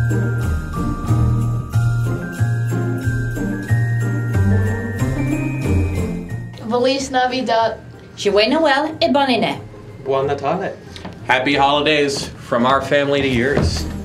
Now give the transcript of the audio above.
Feliz Navidad. Joyeux Noël et bonne année. Buon Natale. Happy holidays from our family to yours.